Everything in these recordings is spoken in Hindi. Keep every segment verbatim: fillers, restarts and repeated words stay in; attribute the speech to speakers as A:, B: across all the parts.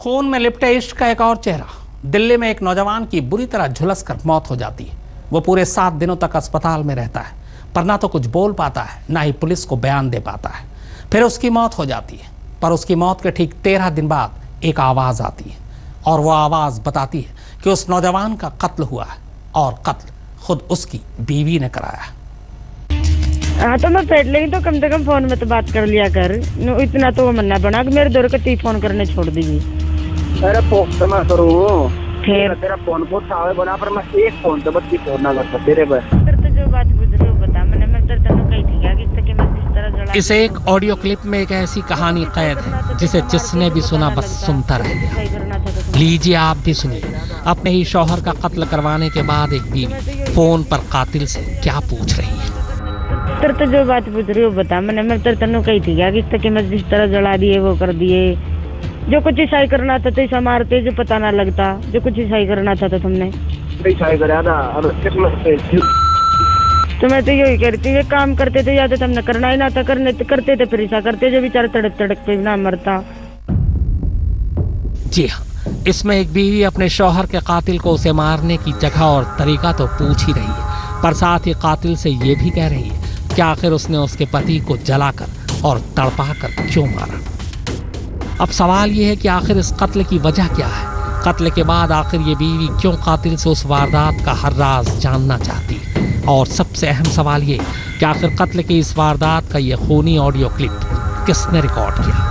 A: खून में लिपटे इश्क का एक और चेहरा। दिल्ली में एक नौजवान की बुरी तरह झुलस कर मौत हो जाती है। वो पूरे सात दिनों तक अस्पताल में रहता है, पर ना तो कुछ बोल पाता है, ना ही पुलिस को बयान दे पाता है। फिर उसकी मौत हो जाती है, पर उसकी मौत के ठीक तेरह दिन बाद एक आवाज आती है, और वो आवाज बताती है कि उस नौजवान का कत्ल हुआ है, और कत्ल खुद उसकी बीवी ने कराया है।
B: हाँ तो मैं पेट लेगी तो कम से कम फोन में तो बात कर लिया कर। इतना तो मन्ना बना कि मेरे दौर के ती फोन करने छोड़ दीजिए।
C: अरे फोन तो मैं करूँ
B: फिर
C: तेरा फोन को सावे बना, पर मैं एक फोन तो बच्ची फोन ना कर सकते तेरे पर।
B: तेरे तो जो बात पूछ रहे हो बता, मैंने मैं तेरे तनु कही थी क्या कि इससे कि मैं किस तरह जला।
A: इस एक ऑडियो क्लिप में एक ऐसी कहानी कैद है जिसे जिसने भी सुना बस सुनता रह गया। लीजिए आप भी सुनिए। अपने ही शौहर का कत्ल करवाने के बाद एक बीवी फोन पर कातिल से क्या पूछ रही है।
B: तेरे तो जो बात पूछ रही हो बता, मैंने मैं तेरे तनु कही थी क्या कि इससे कि मैं जिस तरह जला दिए वो कर दिए। जो कुछ ईसाई करना था तो ऐसा मारते जो पता ना लगता। जो कुछ ईसाई करना था तो तुमने तो मैं तो यही करती ये काम करते थे, या तो तुमने करना ही ना था, करने करते थे फिर ऐसा करते जो बेचारा तड़क तड़क पे ना मरता।
A: जी हाँ, इसमें एक बीवी अपने शौहर के कातिल को उसे मारने की जगह और तरीका तो पूछ ही रही है, पर साथ ही कातिल से ये भी कह रही है कि आखिर उसने उसके पति को जलाकर और तड़पाकर क्यों मारा। अब सवाल ये है कि आखिर इस कत्ल की वजह क्या है। कत्ल के बाद आखिर ये बीवी क्यों कातिल से उस वारदात का हर राज जानना चाहती है। और सबसे अहम सवाल ये कि आखिर कत्ल की इस वारदात का ये खूनी ऑडियो क्लिप किसने रिकॉर्ड किया।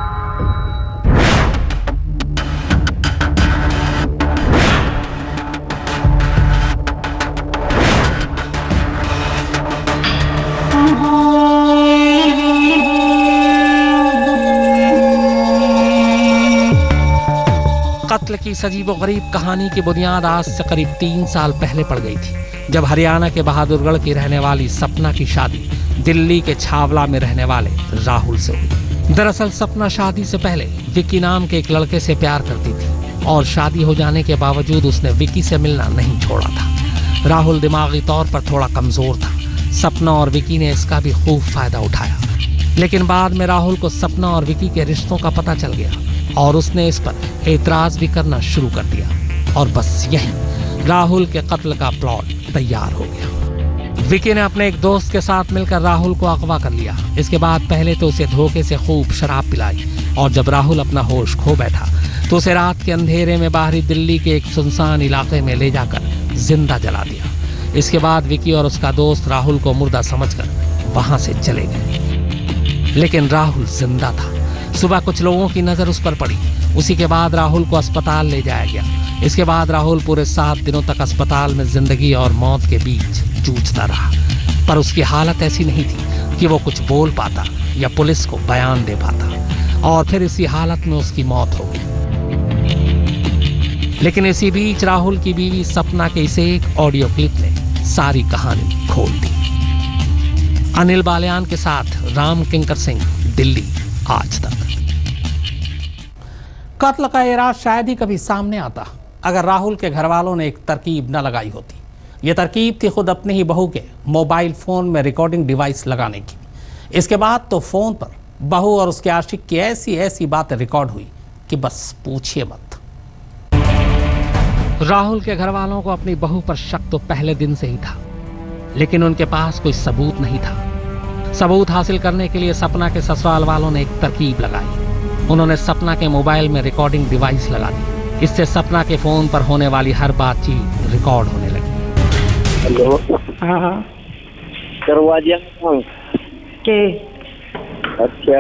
A: कत्ल की सजीबो गरीब कहानी की बुनियाद आज से करीब तीन साल पहले पड़ गई थी, जब हरियाणा के बहादुरगढ़ की रहने वाली सपना की शादी दिल्ली के छावला में रहने वाले राहुल से हुई। दरअसल सपना शादी से पहले विकी नाम के एक लड़के से प्यार करती थी, और शादी हो जाने के बावजूद उसने विकी से मिलना नहीं छोड़ा था। राहुल दिमागी तौर पर थोड़ा कमजोर था। सपना और विकी ने इसका भी खूब फायदा उठाया, लेकिन बाद में राहुल को सपना और विकी के रिश्तों का पता चल गया, और उसने इस पर एतराज भी करना शुरू कर दिया। और बस यही राहुल के कत्ल का प्लॉट तैयार हो गया। विकी ने अपने एक दोस्त के साथ मिलकर राहुल को अगवा कर लिया। इसके बाद पहले तो उसे धोखे से खूब शराब पिलाई, और जब राहुल अपना होश खो बैठा तो उसे रात के अंधेरे में बाहरी दिल्ली के एक सुनसान इलाके में ले जाकर जिंदा जला दिया। इसके बाद विकी और उसका दोस्त राहुल को मुर्दा समझकर वहां से चले गए, लेकिन राहुल जिंदा था। सुबह कुछ लोगों की नजर उस पर पड़ी। उसी के बाद राहुल को अस्पताल ले जाया गया। इसके बाद राहुल पूरे सात दिनों तक अस्पताल में जिंदगी और मौत के बीच जूझता रहा, पर उसकी हालत ऐसी नहीं थी कि वो कुछ बोल पाता या पुलिस को बयान दे पाता, और फिर इसी हालत में उसकी मौत हो गई। लेकिन इसी बीच राहुल की बीवी सपना के इस एक ऑडियो क्लिप ने सारी कहानी खोल दी। अनिल बालियान के साथ राम किंकर सिंह, दिल्ली, आज तक। कत्ल का ये राज शायद ही कभी सामने आता अगर राहुल के घर वालों ने एक तरकीब न लगाई होती। ये तरकीब थी खुद अपने ही बहू के मोबाइल फोन में रिकॉर्डिंग डिवाइस लगाने की। इसके बाद तो फोन पर बहू और उसके आशिक की ऐसी ऐसी बातें रिकॉर्ड हुई कि बस पूछिए मत। राहुल के घर वालों को अपनी बहू पर शक तो पहले दिन से ही था, लेकिन उनके पास कोई सबूत नहीं था। सबूत हासिल करने के लिए सपना के ससुराल वालों ने एक तरकीब लगाई। उन्होंने सपना के मोबाइल में रिकॉर्डिंग डिवाइस लगा दी। इससे सपना के फोन पर होने वाली हर बातचीत रिकॉर्ड होने लगी।
C: हेलो,
B: हाँ हाँ
C: करवा दिया
B: के
C: अच्छा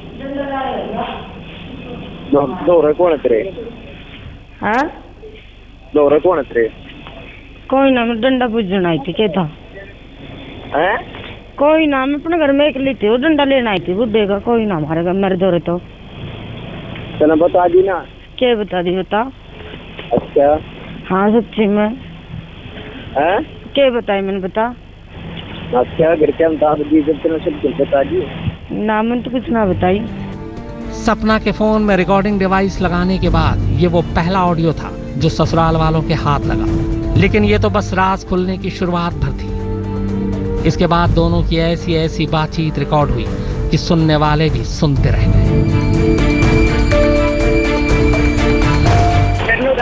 C: दो दो कौन है तेरे?
B: हाँ
C: दो कौन है तेरे?
B: कोई ना, मैं डंडा पूजन आई थी। क्या था?
C: हैं?
B: कोई ना, मैं अपने घर में एक ली थी, वो डंडा लेना आई थी बुढ़े का। कोई ना हमारे घर मेरे दौरे तो
C: चलो बता दी ना।
B: क्या बता दी? बता।
C: अच्छा
B: हाँ सच्ची में।
C: हैं?
B: क्या बताई मैंने? बता।
C: अच्छा घर के बता दी, जब तेरे सब कुछ बता दी
B: ना, मैंने तो कुछ ना बताई।
A: सपना के फोन में रिकॉर्डिंग डिवाइस लगाने के बाद ये वो पहला ऑडियो था जो ससुराल वालों के हाथ लगा, लेकिन ये तो बस राज खुलने की शुरुआत भर थी। इसके बाद दोनों की ऐसी ऐसी बातचीत रिकॉर्ड हुई कि सुनने वाले भी सुनते रह गए।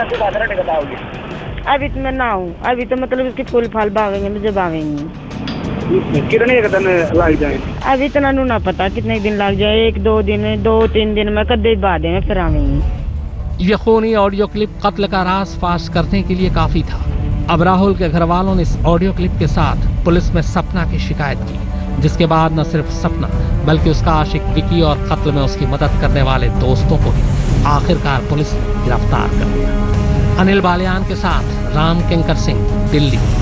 B: अभी तो मैं ना हूँ, अभी तो मतलब उसके फूल फाल भागेंगे जब आवेंगे।
C: कितने दिन लग जाए?
B: अभी तो नानू ना पता कितने दिन लग जाए, एक दो दिन दो तीन दिन में कदे बाद में फिर आवेंगे।
A: ये खूनी ऑडियो क्लिप कत्ल का राज फाश करने के लिए काफी था। अब राहुल के घर वालों ने इस ऑडियो क्लिप के साथ पुलिस में सपना की शिकायत की, जिसके बाद न सिर्फ सपना बल्कि उसका आशिक विकी और कत्ल में उसकी मदद करने वाले दोस्तों को ही आखिरकार पुलिस ने गिरफ्तार कर लिया। अनिल बालियान के साथ राम किंकर सिंह, दिल्ली।